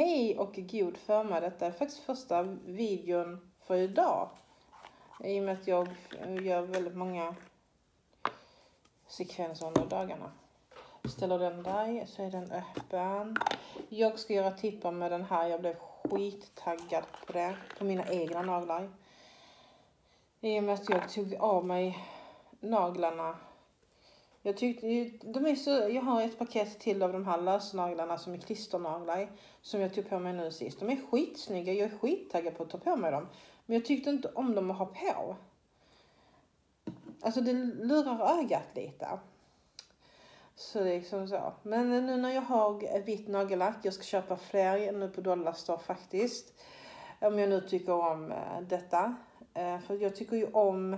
Hej och god förmiddag. Detta är faktiskt första videon för idag. I och med att jag gör väldigt många sekvenser under dagarna. Ställer den där så är den öppen. Jag ska göra tippar med den här. Jag blev skittaggad på det. På mina egna naglar. I och med att jag tog av mig naglarna. Jag tyckte de är så, jag har ett paket till av de här lösnaglarna som är klisternaglar som jag tog på mig nu sist. De är skitsnygga, jag är skittaggad på att ta på mig dem. Men jag tyckte inte om dem att ha på. Alltså det lurar ögat lite. Så det är liksom så. Men nu när jag har vitt nagellack, jag ska köpa fler nu på Dollarstore faktiskt. Om jag nu tycker om detta. För jag tycker ju om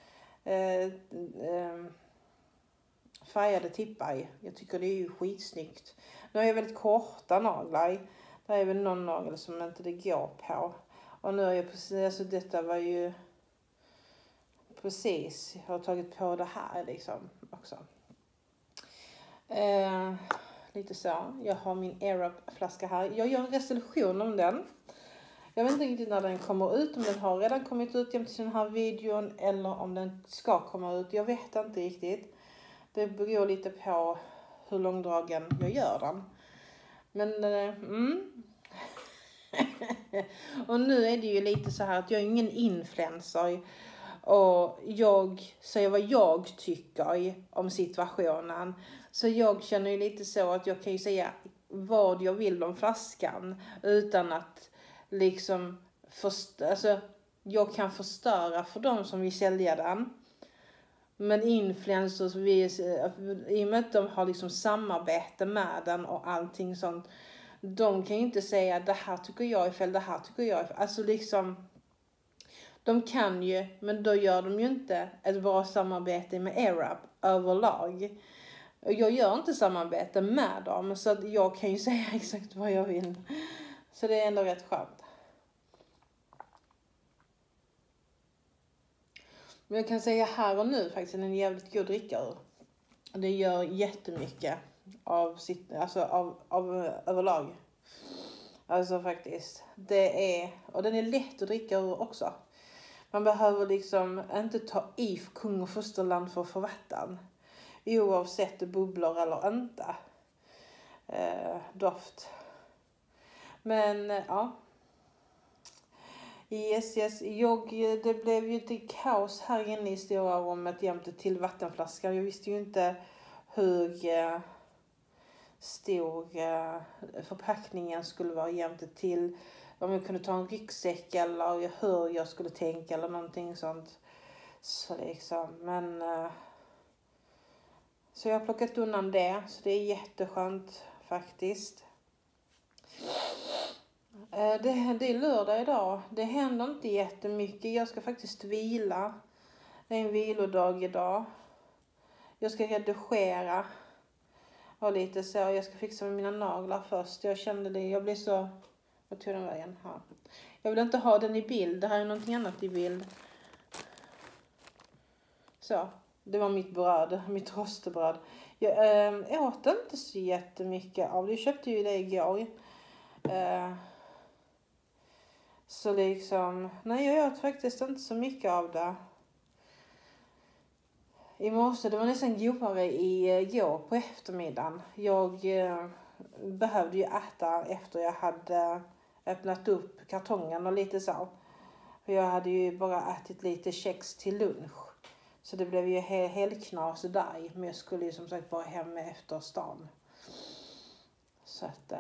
färgade tippar. Jag tycker det är ju skitsnyggt. Nu har jag väldigt korta naglar. Det är väl någon nagel som inte det går på. Och nu är jag precis, alltså detta var ju precis, jag har tagit på det här liksom också. Lite så. Jag har min Aerup-flaska här. Jag gör en resolution om den. Jag vet inte riktigt när den kommer ut. Om den har redan kommit ut jämte den här videon. Eller om den ska komma ut. Jag vet inte riktigt. Det beror lite på hur långdragen jag gör den. Men och nu är det ju lite så här att jag är ingen influencer. Och jag säger vad jag tycker om situationen. Så jag känner ju lite så att jag kan ju säga vad jag vill om flaskan. Utan att liksom alltså jag kan förstöra för de som vill sälja den. Men influencers, i och med att de har liksom samarbete med den och allting sånt. De kan ju inte säga det här tycker jag är fel, det här tycker jag är fel. Alltså liksom, de kan ju, men då gör de ju inte ett bra samarbete med Aerup överlag. Jag gör inte samarbete med dem, så att jag kan ju säga exakt vad jag vill. Så det är ändå rätt skönt. Men jag kan säga här och nu faktiskt att den är jävligt god att dricka ur. Det gör jättemycket av överlag. Alltså faktiskt. Och den är lätt att dricka ur också. Man behöver liksom inte ta i för kung och fosterland för att få vatten. Oavsett det bubblar eller inte. Doft. Men ja. Yes. Det blev ju lite kaos här inne i stora rummet jämte till vattenflaskan. Jag visste ju inte hur stor förpackningen skulle vara jämte till. Om jag kunde ta en ryggsäck eller hur jag skulle tänka eller någonting sånt. Så liksom, men så jag har plockat undan det. Så det är jätteskönt faktiskt. Det är lördag idag. Det händer inte jättemycket. Jag ska faktiskt vila. Det är en vilodag idag. Jag ska redigera. Och lite så. Jag ska fixa med mina naglar först. Jag kände det. Jag blir så... Vad tog den vägen? Här. Jag vill inte ha den i bild. Det här är någonting annat i bild. Så. Det var mitt bröd. Mitt rostbröd. Jag åt inte så jättemycket av det. Jag köpte ju det igår. Så liksom, nej jag åt faktiskt inte så mycket av det. I morse, det var nästan godare igår på eftermiddagen. Jag behövde ju äta efter jag hade öppnat upp kartongen och lite så. För jag hade ju bara ätit lite kex till lunch. Så det blev ju helknas där. Men jag skulle ju som sagt bara hem efter stan. Så att...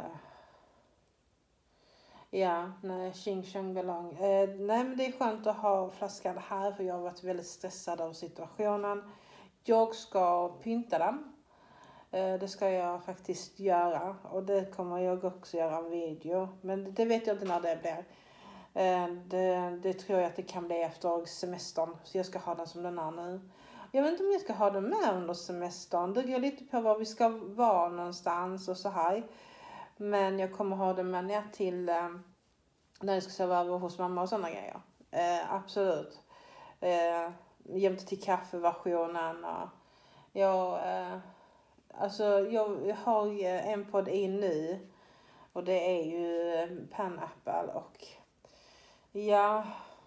Ja, nej, tjing tjong belong. Nej, men det är skönt att ha flaskan här för jag har varit väldigt stressad av situationen. Jag ska pynta den. Det ska jag faktiskt göra och det kommer jag också göra en video. Men det vet jag inte när det blir. Det tror jag att det kan bli efter semestern. Så jag ska ha den som den är nu. Jag vet inte om jag ska ha den med under semestern. Det går lite på var vi ska vara någonstans och så här. Men jag kommer ha den med ner till när jag ska sova över hos mamma och sådana grejer. Absolut. Jämte till kaffeversionen. Och jag har en podd in nu. Och det är ju Pineapple och ja.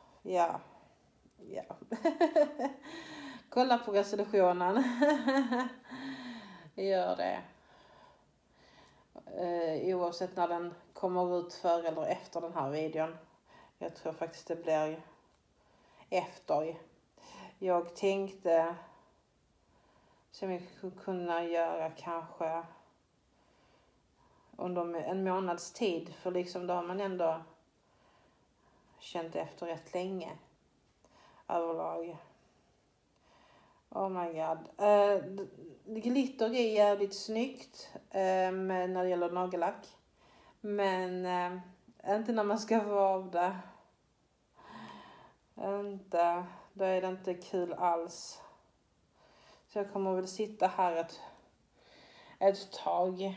Kolla på resolutionen. Gör det. Oavsett när den kommer ut för eller efter den här videon. Jag tror faktiskt det blir efter. Jag tänkte som vi skulle kunna göra kanske under en månads tid. För liksom då har man ändå känt efter rätt länge. Överlag. Oh my god. Glitter är jävligt snyggt när det gäller nagellack. Men inte när man ska få av det. Inte. Då är det inte kul alls. Så jag kommer väl sitta här ett tag.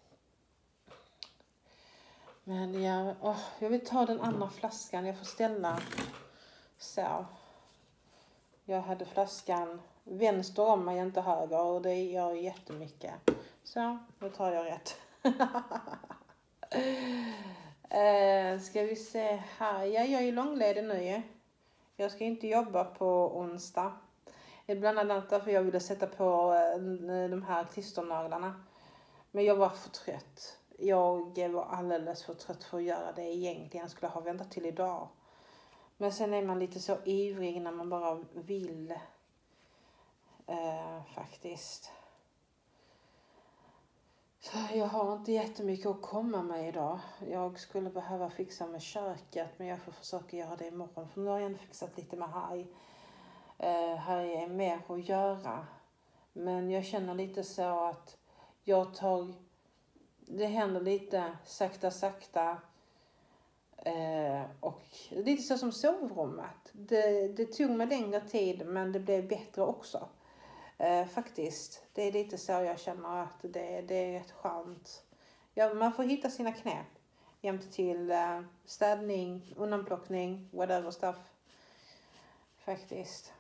Men jag vill ta den andra flaskan. Jag får ställa så. Jag hade flaskan vänster om mig, inte höger. Och det gör jättemycket. Så, då tar jag rätt. Ska vi se här. Ja, jag är långledig nu. Jag ska inte jobba på onsdag. Bland annat därför jag ville sätta på de här klisternaglarna. Men jag var för trött. Jag var alldeles för trött för att göra det egentligen. Jag skulle ha väntat till idag. Men sen är man lite så ivrig när man bara vill. Faktiskt. Så jag har inte jättemycket att komma med idag. Jag skulle behöva fixa med köket. Men jag får försöka göra det imorgon. För nu har jag ändå fixat lite med Harry. Harry är mer att göra. Men jag känner lite så att det händer lite sakta. Och lite så som sovrummet. Det tog mig längre tid men det blev bättre också. Faktiskt. Det är lite så jag känner att det är rätt skönt. Ja, man får hitta sina knep. Jämt till städning, undanplockning, whatever stuff. Faktiskt.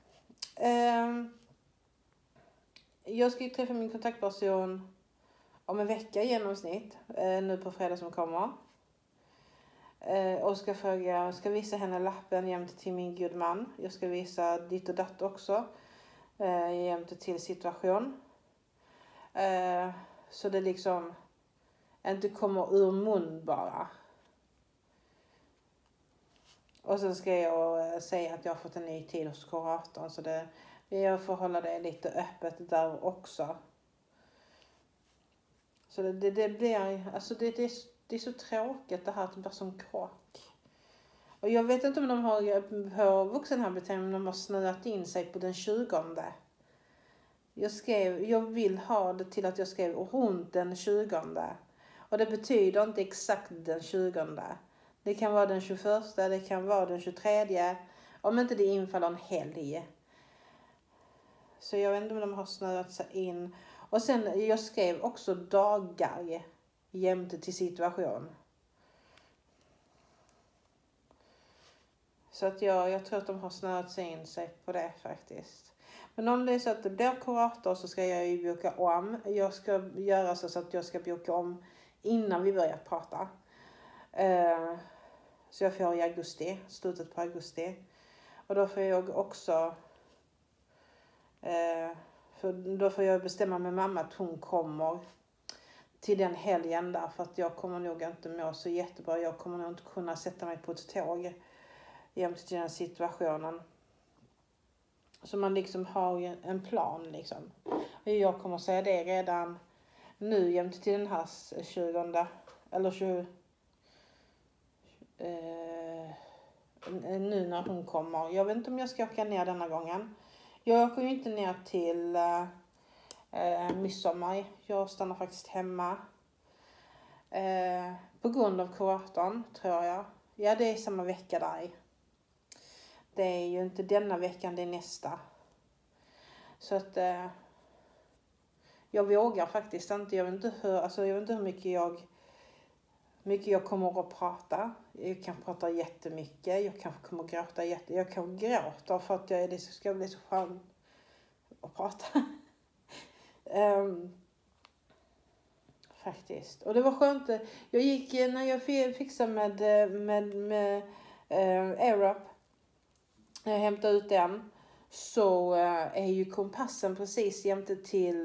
Jag ska ju träffa min kontaktperson om en vecka i genomsnitt. Nu på fredag som kommer. Och ska visa henne lappen jämt till min god man. Jag ska visa ditt och datt också. Jämt till situation. Så det liksom inte kommer ur mun bara. Och sen ska jag säga att jag har fått en ny tid hos kuratorn. Så jag får hålla det lite öppet där också. Så det blir, alltså det är så tråkigt det här att det blir som krock. Och jag vet inte om de har på vuxenhabilitering, om de har snöat in sig på den 20:e. Jag vill ha det till att jag skrev runt den 20:e. Och det betyder inte exakt den 20:e. Det kan vara den 21:a, det kan vara den 23:e. Om inte det infaller en helg. Så jag vet inte om de har snöat sig in. Och sen jag skrev också dagar jämte till situation. Så att jag tror att de har snöat sig in sig på det faktiskt. Men om det är så att det blir kurator så ska jag ju boka om. Jag ska göra så att jag ska boka om innan vi börjar prata. Så jag får i augusti, slutet på augusti. Och då får jag också... För då får jag bestämma med mamma att hon kommer till den helgen där. För att jag kommer nog inte må så jättebra. Jag kommer nog inte kunna sätta mig på ett tåg jämt till den situationen. Så man liksom har en plan liksom. Jag kommer säga det redan nu jämt till den här 20:e. Eller 20... nu när hon kommer. Jag vet inte om jag ska åka ner denna gången. Jag åker ju inte ner till midsommar. Jag stannar faktiskt hemma. På grund av kuratorn, tror jag. Ja, det är samma vecka där. Det är ju inte denna veckan, det är nästa. Så att jag vågar faktiskt inte. Jag vet inte hur mycket jag kommer att prata. Jag kan prata jättemycket. Jag kanske kommer att gråta jag kan gråta för att det ska bli så skönt att prata. faktiskt. Och det var skönt. Jag gick, när jag fixade med AirUp, när jag hämtade ut den, så är ju kompassen precis jämte till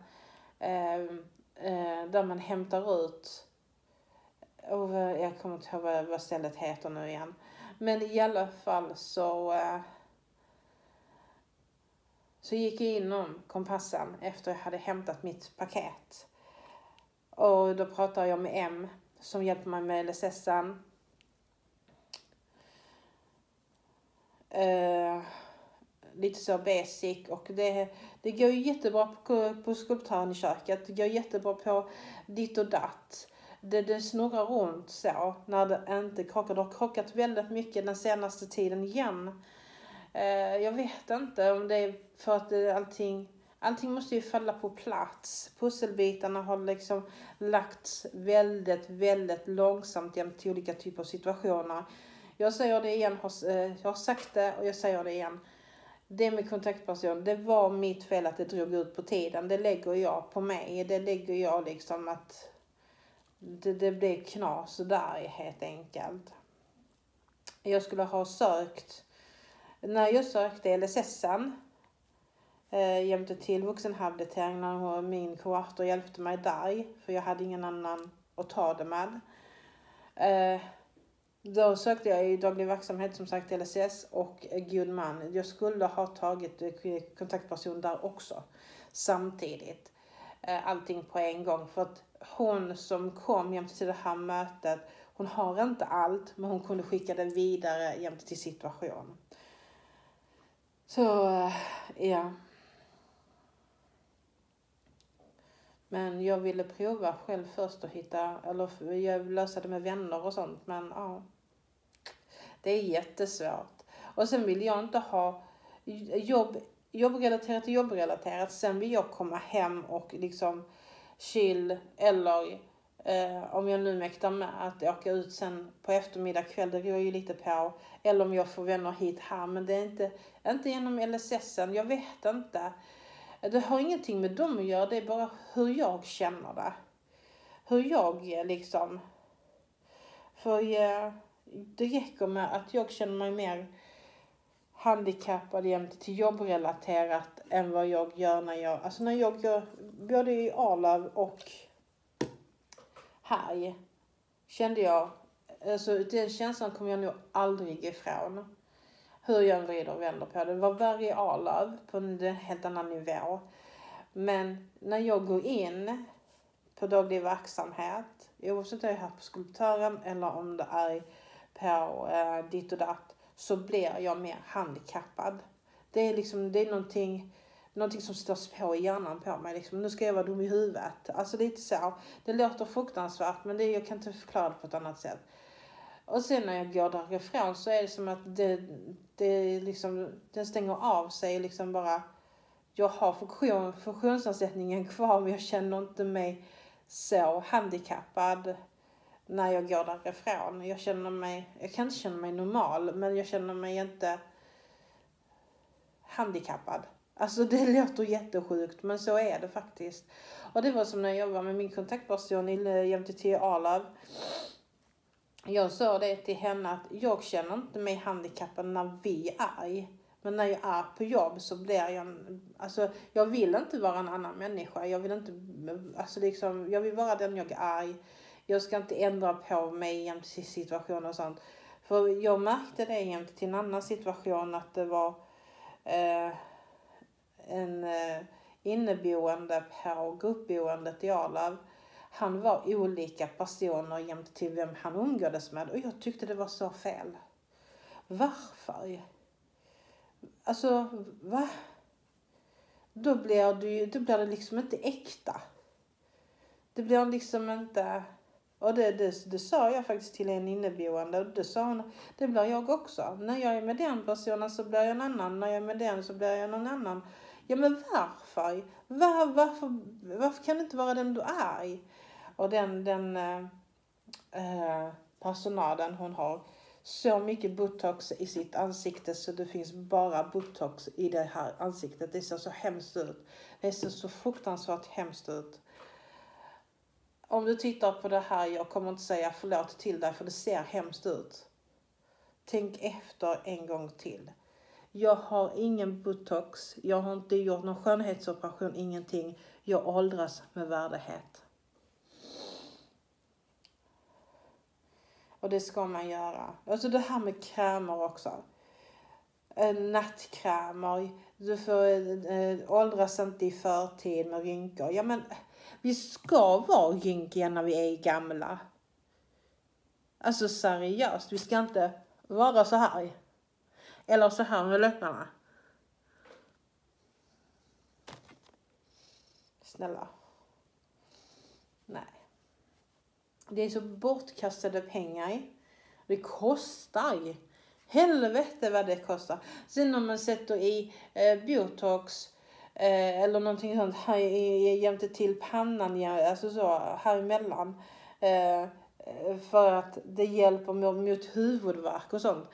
där man hämtar ut. Och jag kommer inte ihåg vad stället heter nu igen. Men i alla fall så gick jag inom kompassen efter jag hade hämtat mitt paket. Och då pratade jag med M som hjälper mig med LSS:en. Lite så basic, och det går ju jättebra på skulptören i köket. Det går jättebra på ditt och datt. Det snurrar runt så när det inte krockar. Det har krockat väldigt mycket den senaste tiden igen. Jag vet inte om det är för att allting måste ju falla på plats. Pusselbitarna har liksom lagts väldigt, väldigt långsamt jämt till olika typer av situationer. Jag säger det igen, jag har sagt det och jag säger det igen. Det med kontaktperson, det var mitt fel att det drog ut på tiden. Det lägger jag på mig. Det lägger jag liksom att det blev knas där helt enkelt. Jag skulle ha sökt, när jag sökte LSS:en jämte till vuxenhabilitering, när min kurator hjälpte mig där, för jag hade ingen annan att ta det med. Då sökte jag i daglig verksamhet, som sagt, LSS och god man. Jag skulle ha tagit kontaktperson där också samtidigt. Allting på en gång, för att hon som kom jämte till det här mötet, hon har inte allt, men hon kunde skicka det vidare jämte till situation. Så ja. Men jag ville prova själv först och jag lösa det med vänner och sånt, men ja. Det är jättesvårt. Och sen vill jag inte ha jobbrelaterat. Sen vill jag komma hem och liksom chill, eller om jag nu mäktar med att åka ut sen på eftermiddag kväll, det går ju lite på. Eller om jag får vänner hit här, men det är inte genom LSS:en, jag vet inte. Det har ingenting med dem att göra, det är bara hur jag känner det. Hur jag liksom, för det räcker med att jag känner mig mer handikappad jämte till jobbrelaterat än vad jag gör när jag gör både i Arlöv och här, kände jag, alltså den känslan kommer jag nog aldrig ifrån. Hur jag vrider och vänder på det. Det var värre i Arlöv på en helt annan nivå. Men när jag går in på daglig verksamhet, oavsett om jag är här på skulptören eller om det är på ditt och datt, så blir jag mer handikappad. Det är någonting som störs på i hjärnan på mig. Liksom, nu ska jag vara dum i huvudet. Alltså lite så. Det låter fruktansvärt, men jag kan inte förklara det på ett annat sätt. Och sen när jag går därifrån så är det som att det liksom, den stänger av sig liksom bara. Jag har funktionsnedsättningen kvar, men jag känner inte mig så handikappad när jag går därifrån. Jag kan inte känna mig normal, men jag känner mig inte handikappad. Alltså det låter jättesjukt, men så är det faktiskt. Och det var som när jag var med min kontaktperson jämte till Arlöv. Jag sa det till henne att jag känner inte mig handikappad när vi är. Men när jag är på jobb så blir jag vill inte vara en annan människa. Jag vill vara den jag är. Jag ska inte ändra på mig jämte till situationer och sånt. För jag märkte det jämte till en annan situation, att det var en inneboende på gruppboendet i Arlöv. Han var olika personer jämte till vem han umgåddes med. Och jag tyckte det var så fel. Varför? Alltså, va? Då blir det liksom inte äkta. Det blir liksom inte. Och det sa jag faktiskt till en inneboende. Och det sa hon, det blir jag också. När jag är med den personen så blir jag en annan. När jag är med den så blir jag någon annan. Ja, men varför? Varför kan det inte vara den du är? Och den personalen, hon har så mycket botox i sitt ansikte så det finns bara botox i det här ansiktet. Det ser så hemskt ut. Det ser så fruktansvärt hemskt ut. om du tittar på det här, jag kommer inte säga förlåt till dig för det ser hemskt ut. Tänk efter en gång till. Jag har ingen botox. Jag har inte gjort någon skönhetsoperation, ingenting. Jag åldras med värdighet. Och det ska man göra. Alltså det här med krämer också. Nattkrämer. Du får åldras inte i förtid med rynkor. Ja men vi ska vara rynkiga när vi är gamla. Alltså seriöst. Vi ska inte vara så här. Eller så här med läpparna. Snälla. Nej. Det är så bortkastade pengar. Det kostar. Helvete vad det kostar. Sen om man sätter i botox eller någonting sånt här jämte till pannan. Alltså så här emellan. För att det hjälper mot huvudvärk och sånt.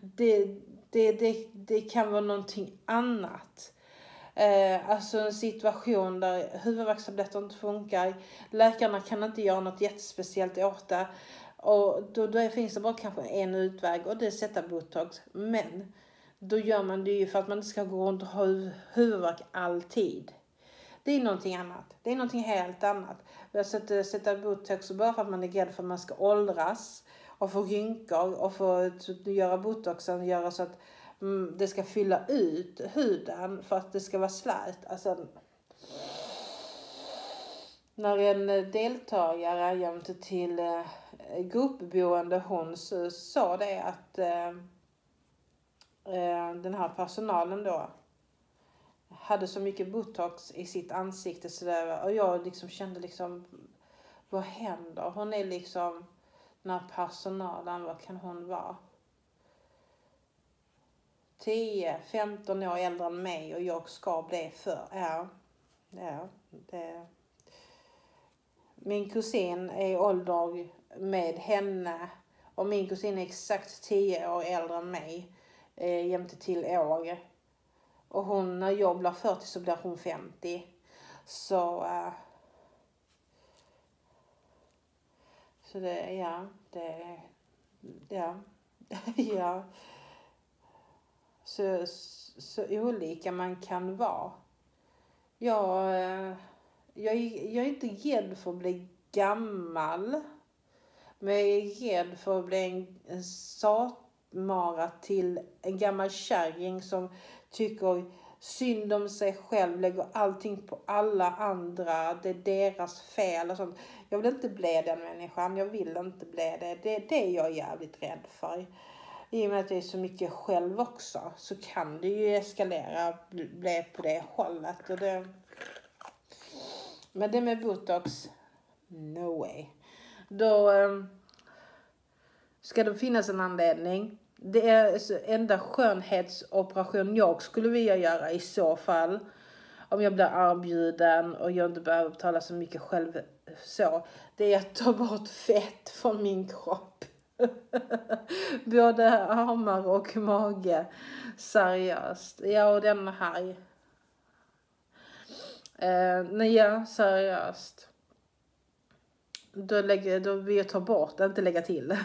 Det kan vara någonting annat. Alltså en situation där huvudvärkstabletter inte funkar. Läkarna kan inte göra något jättespeciellt åt det. Och då finns det bara kanske en utväg och det är att sätta botox. Men då gör man det ju för att man inte ska gå runt och ha huvudvärk alltid. Det är någonting annat. Det är någonting helt annat. Sätta botox bara för att man är rädd för att man ska åldras och få rynkor och få göra botoxen göra så att det ska fylla ut huden för att det ska vara slät. Alltså, när en deltagare jämte till gruppboende hon sa det att den här personalen då hade så mycket botox i sitt ansikte så där, och jag liksom kände liksom vad händer? Hon är liksom när personalen, vad kan hon vara? 10-15 år äldre än mig och jag ska bli för. Ja, det. Min kusin är ålder med henne och min kusin är exakt 10 år äldre än mig jämte till år. Och hon, när jag blir 40 så blir hon 50. Så det, ja. Så olika man kan vara. Jag är inte rädd för att bli gammal. Men jag är rädd för att bli en satmara till en gammal kärring som tycker synd om sig själv, lägger allting på alla andra, det är deras fel och sånt. Jag vill inte bli den människan, jag vill inte bli det. Det är jag jävligt rädd för. I och med att det är så mycket själv också så kan det ju eskalera, bli på det hållet. Och men det med botox, no way. Då ska det finnas en anledning. Det är enda skönhetsoperation jag skulle vilja göra i så fall. Om jag blir erbjuden och jag inte behöver betala så mycket själv så. Det är att ta bort fett från min kropp. Både armar och mage. Seriöst. Ja, och den här. Nej, ja, seriöst. Då vill jag ta bort, inte lägga till.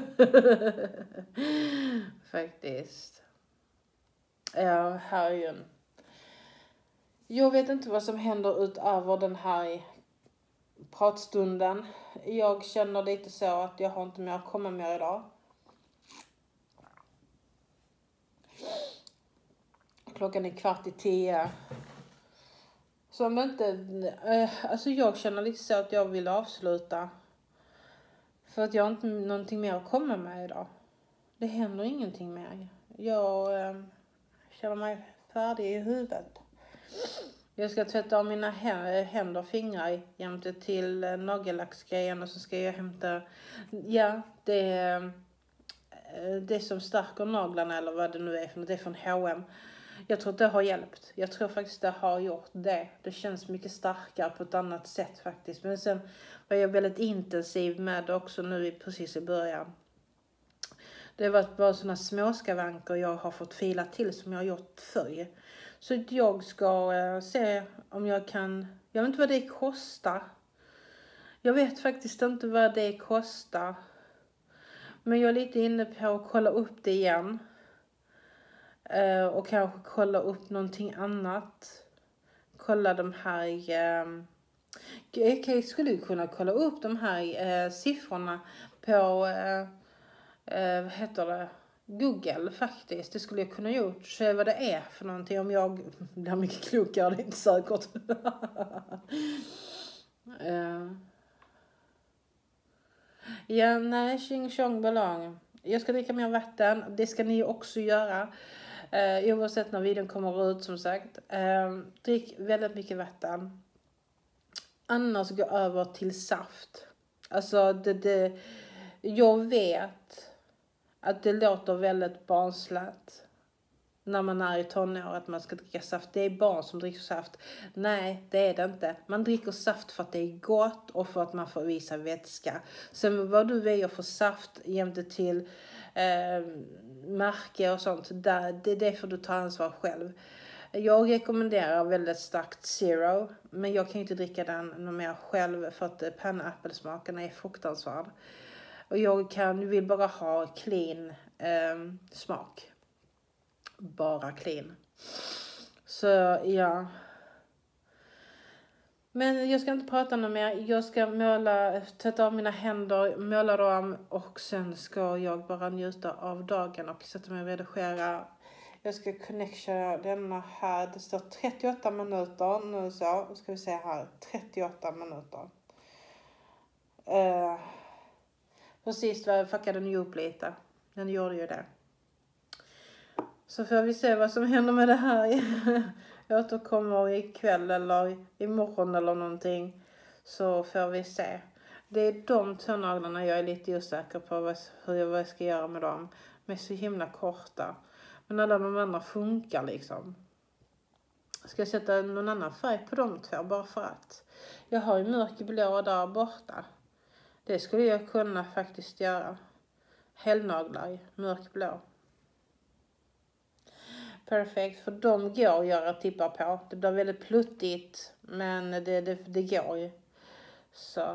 Faktiskt. Ja, här är ju jag vet inte vad som händer utöver den här pratstunden. Jag känner lite så att jag har inte mer att komma med idag. Klockan är 9:15. Så om inte, alltså jag känner lite så att jag vill avsluta. För att jag har inte någonting mer att komma med idag. Det händer ingenting mer. Jag känner mig färdig i huvudet. Jag ska tvätta av mina händer och fingrar jämte till nagellacksgrejen och så ska jag hämta, ja, det som stärker naglarna eller vad det nu är för något, det är från H&M. Jag tror att det har hjälpt. Jag tror faktiskt det har gjort det. Det känns mycket starkare på ett annat sätt faktiskt. Men sen var jag väldigt intensiv med det också nu precis i början. Det har varit bara sådana småskavanker jag har fått fila till som jag har gjort förr. Så jag ska se om jag kan, jag vet inte vad det kostar. Jag vet faktiskt inte vad det kostar. Men jag är lite inne på att kolla upp det igen. Och kanske kolla upp någonting annat. Kolla de här... Jag skulle kunna kolla upp de här siffrorna på... vad heter det? Google faktiskt. Det skulle jag kunna gjort. Se vad det är för någonting. Om jag blir mycket klokare. Det är inte säkert. Ja, nej, tjing tjong ballong. Jag ska dricka mer vatten. Det ska ni också göra. Oavsett när videon kommer ut, som sagt. Drick väldigt mycket vatten. Annars gå över till saft. Alltså, jag vet att det låter väldigt barnsligt när man är i tonår att man ska dricka saft. Det är barn som dricker saft. Nej, det är det inte. Man dricker saft för att det är gott och för att man får visa vätska. Sen vad du väljer för saft jämte till märke och sånt, det får du ta ansvar själv. Jag rekommenderar väldigt starkt Zero, men jag kan inte dricka den något mer själv för att pineapple-smaken är fruktansvärd. Och jag vill bara ha clean smak. Bara clean. Så ja. Men jag ska inte prata något mer. Jag ska tvätta av mina händer, måla dem och sen ska jag bara njuta av dagen och sätta mig och redigera. Jag ska connecta denna här. Det står 38 minuter nu så. Ska vi se här. 38 minuter. Precis vad jag fuckade den upp lite. Den gjorde ju det. Så får vi se vad som händer med det här. Jag återkommer ikväll eller imorgon eller någonting. Så får vi se. Det är de tånaglarna jag är lite osäker på vad jag ska göra med dem. De är så himla korta. Men alla de andra funkar liksom. Ska jag sätta någon annan färg på de två bara för att. Jag har ju mörkblå där borta. Det skulle jag kunna faktiskt göra. Hällnaglar, mörkblå. Perfekt, för de går att göra tippar på. Det blir väldigt pluttigt, men det går ju. Så.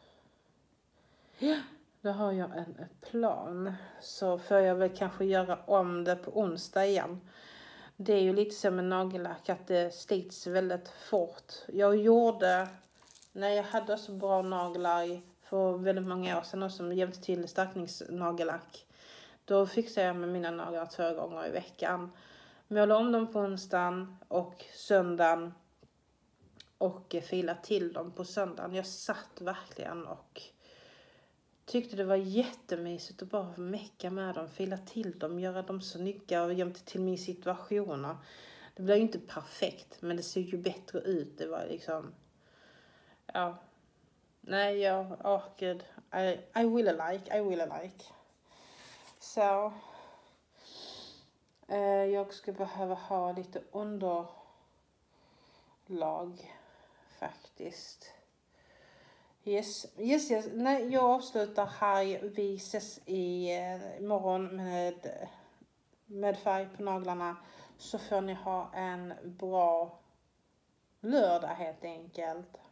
Ja, då har jag en plan. Så får jag väl kanske göra om det på onsdag igen. Det är ju lite som med nagellack att det slits väldigt fort. Jag gjorde, när jag hade så bra naglar för väldigt många år sedan och som jämte till stärkningsnagellack. Då fixade jag med mina naglar 2 gånger i veckan. Måla om dem på onsdagen och söndagen och fila till dem på söndagen. Jag satt verkligen och tyckte det var jättemysigt att bara mecka med dem, fila till dem, göra dem snygga och jämte till min situation. Det blev ju inte perfekt, men det ser ju bättre ut. Det var liksom, ja, nej, gud, I will like. Så, jag ska behöva ha lite underlag faktiskt. Yes. Nej, jag avslutar här. Vi ses imorgon med färg på naglarna. Så får ni ha en bra lördag helt enkelt.